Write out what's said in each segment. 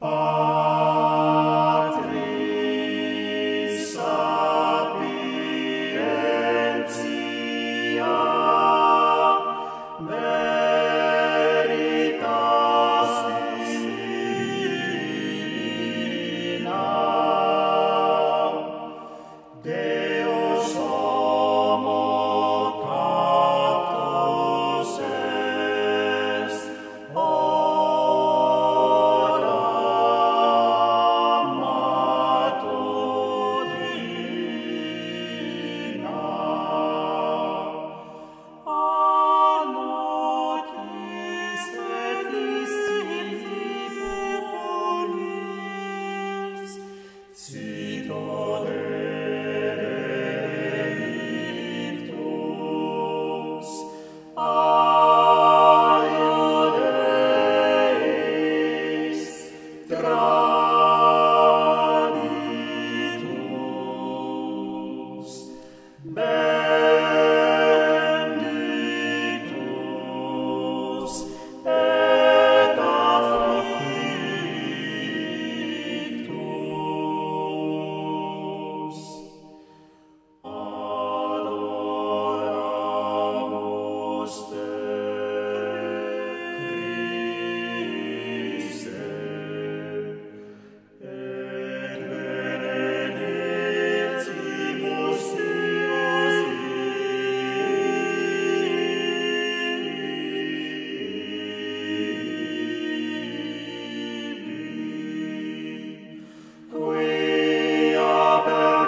Patris sapientia, veritas divina, Deus homo captus est, ora matudina. Anotis et discipulis, cito delictus, aiudeis traditus, benedictus et afflictus. Adoramus te, Christe, et benedictimus Deus vivi, quia per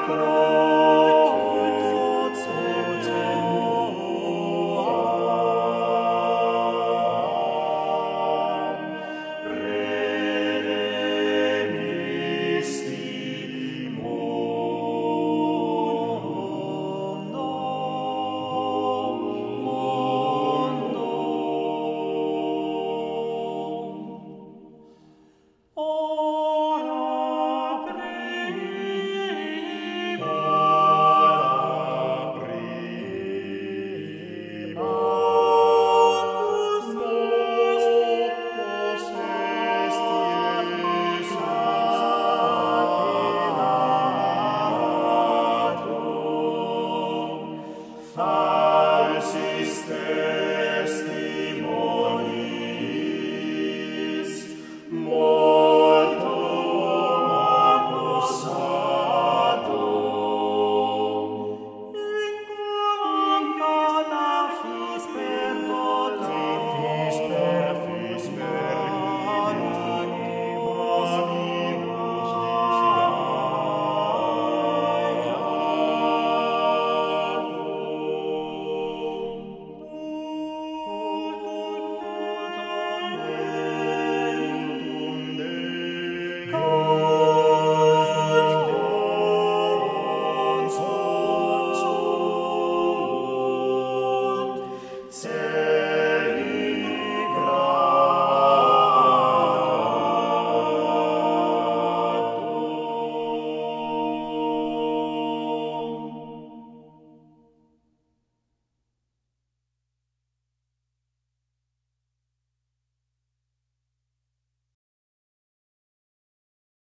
crotus tuam redemisti mundum. Ora primatus nostros est Iesus satinatum, falsis te